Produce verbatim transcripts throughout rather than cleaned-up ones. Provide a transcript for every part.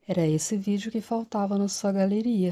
Era esse vídeo que faltava na sua galeria.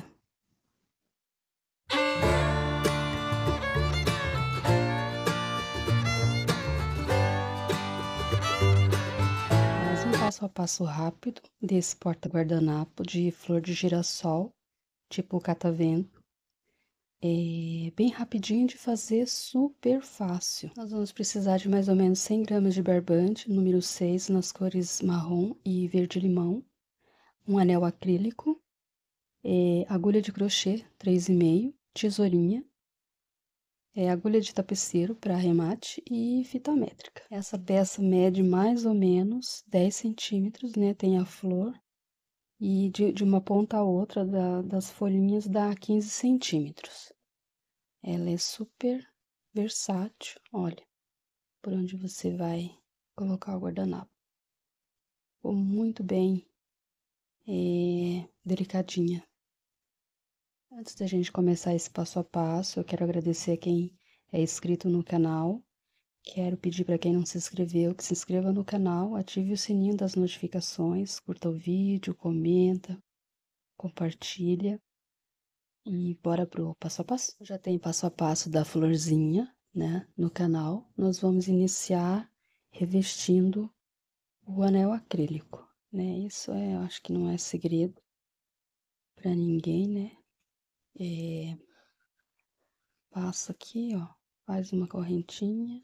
Mais um passo a passo rápido desse porta-guardanapo de flor de girassol, tipo catavento. É bem rapidinho de fazer, super fácil. Nós vamos precisar de mais ou menos cem gramas de barbante, número seis, nas cores marrom e verde-limão. Um anel acrílico, é, agulha de crochê três e meio, tesourinha, é, agulha de tapeceiro para arremate e fita métrica. Essa peça mede mais ou menos dez centímetros, né? Tem a flor e de, de uma ponta a outra da, das folhinhas dá quinze centímetros. Ela é super versátil, olha, por onde você vai colocar o guardanapo. Ficou muito bem é, delicadinha. Antes da gente começar esse passo a passo, eu quero agradecer a quem é inscrito no canal. Quero pedir para quem não se inscreveu que se inscreva no canal, ative o sininho das notificações, curta o vídeo, comenta, compartilha e bora pro passo a passo. Já tem passo a passo da florzinha, né, no canal. Nós vamos iniciar revestindo o anel acrílico, né? Isso é, eu acho que não é segredo para ninguém, né? É, passa aqui, ó, faz uma correntinha.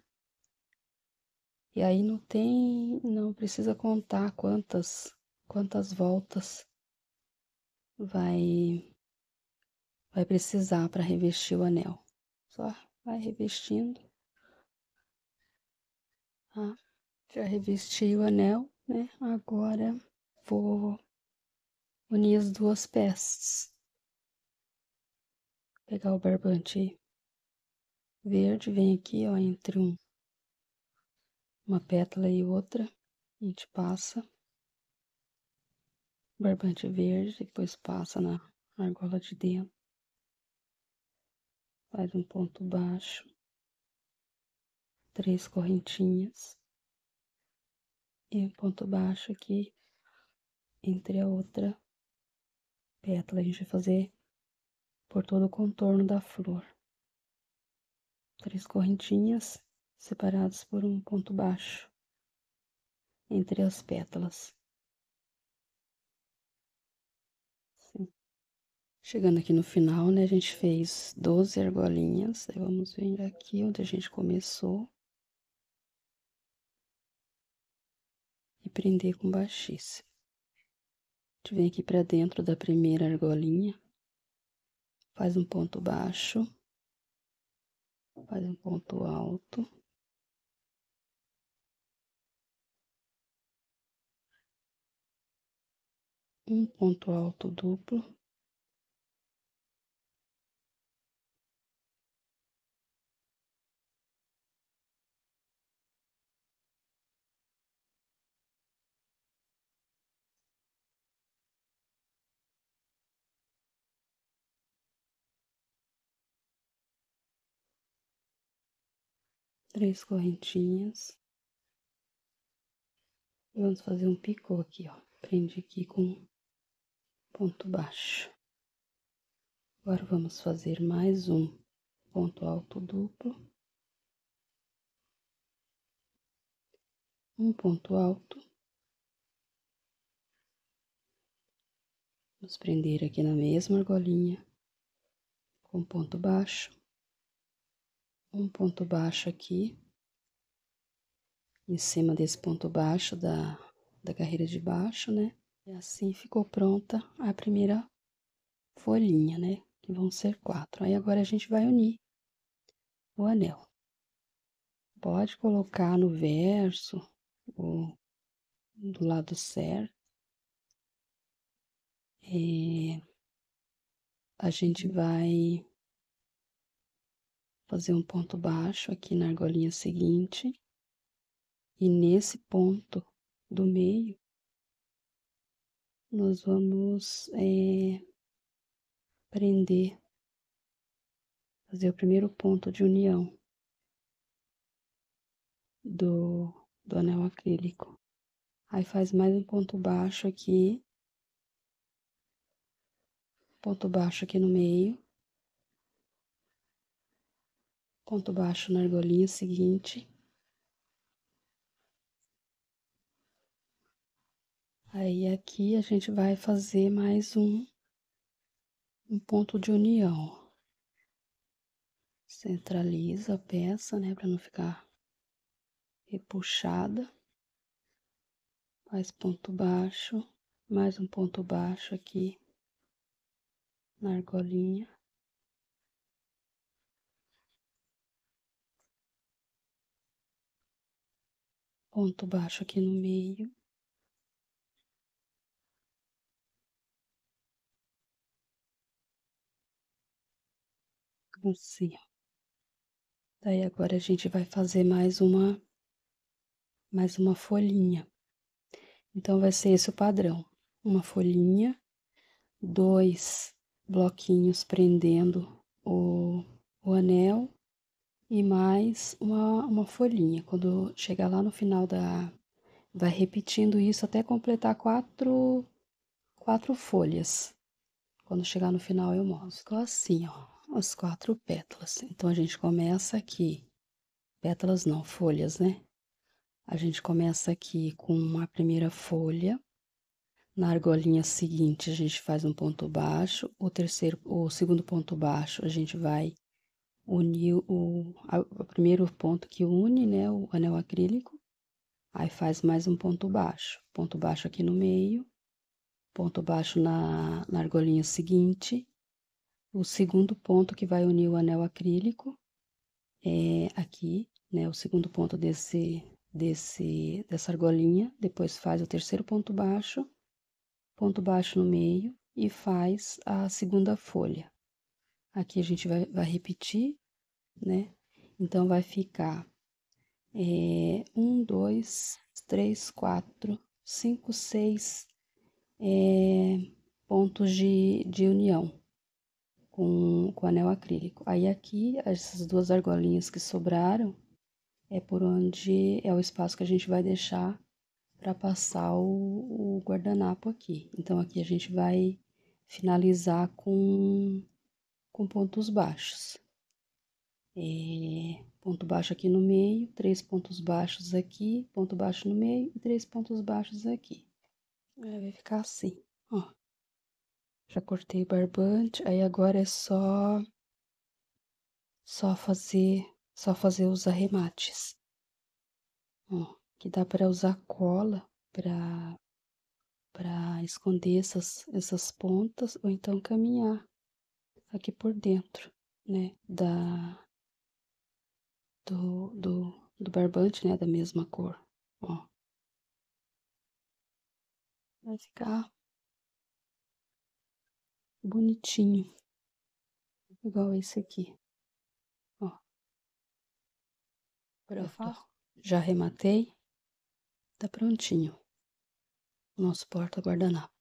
E aí não tem, não precisa contar quantas, quantas voltas vai, vai precisar para revestir o anel. Só vai revestindo. Ah, já revesti o anel, né? Agora vou unir as duas peças. Pegar o barbante verde, vem aqui, ó, entre um, uma pétala e outra. A gente passa barbante verde, depois passa na argola de dentro. Faz um ponto baixo, três correntinhas e um ponto baixo aqui entre a outra pétala. A gente vai fazer por todo o contorno da flor. Três correntinhas separadas por um ponto baixo entre as pétalas. Assim. Chegando aqui no final, né, a gente fez doze argolinhas. Aí vamos vir aqui onde a gente começou e prender com baixíssimo. A gente vem aqui para dentro da primeira argolinha, faz um ponto baixo, faz um ponto alto, um ponto alto duplo, três correntinhas. E vamos fazer um picô aqui, ó. Prende aqui com ponto baixo. Agora vamos fazer mais um ponto alto duplo. Um ponto alto. Vamos prender aqui na mesma argolinha com ponto baixo. Um ponto baixo aqui. Em cima desse ponto baixo da, da carreira de baixo, né? E assim ficou pronta a primeira folhinha, né? Que vão ser quatro. Aí agora a gente vai unir o anel. Pode colocar no verso ou do lado certo. E a gente vai fazer um ponto baixo aqui na argolinha seguinte. E nesse ponto do meio, nós vamos é, prender, fazer o primeiro ponto de união do, do anel acrílico. Aí faz mais um ponto baixo aqui ponto baixo aqui no meio, ponto baixo na argolinha seguinte. Aí aqui a gente vai fazer mais um, um ponto de união. Centraliza a peça, né, para não ficar repuxada. Faz ponto baixo, mais um ponto baixo aqui na argolinha. Ponto baixo aqui no meio. Assim. Daí agora a gente vai fazer mais uma, mais uma folhinha. Então vai ser esse o padrão. Uma folhinha, dois bloquinhos prendendo o, o anel e mais uma, uma folhinha. Quando chegar lá no final da... vai repetindo isso até completar quatro, quatro folhas. Quando chegar no final eu mostro. Ficou assim, ó, as quatro pétalas. Então a gente começa aqui, pétalas não, folhas, né? A gente começa aqui com a primeira folha. Na argolinha seguinte a gente faz um ponto baixo. O terceiro, o segundo ponto baixo a gente vai unir o, a, o primeiro ponto que une, né, o anel acrílico. Aí faz mais um ponto baixo, ponto baixo aqui no meio, ponto baixo na, na argolinha seguinte. O segundo ponto que vai unir o anel acrílico é aqui, né, o segundo ponto desse, desse, dessa argolinha. Depois faz o terceiro ponto baixo, ponto baixo no meio e faz a segunda folha. Aqui a gente vai, vai repetir, né? Então, vai ficar é, um, dois, três, quatro, cinco, seis é, pontos de, de união com, com anel acrílico. Aí aqui, essas duas argolinhas que sobraram, é por onde é o espaço que a gente vai deixar para passar o, o guardanapo aqui. Então, aqui a gente vai finalizar com, com pontos baixos. É, ponto baixo aqui no meio, três pontos baixos aqui, ponto baixo no meio e três pontos baixos aqui. É, vai ficar assim, ó. Já cortei barbante, aí agora é só só fazer só fazer os arremates. Ó, que dá para usar cola para para esconder essas essas pontas ou então caminhar aqui por dentro, né, da do, do, do barbante, né, da mesma cor, ó. Vai ficar bonitinho, igual esse aqui, ó. Pronto, já arrematei, tá prontinho o nosso porta-guardanapo.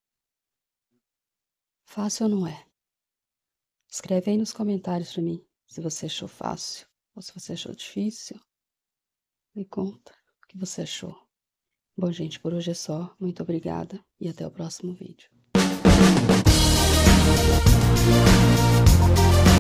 Fácil ou não é? Escreve aí nos comentários pra mim se você achou fácil ou se você achou difícil. Me conta o que você achou. Bom, gente, por hoje é só. Muito obrigada e até o próximo vídeo.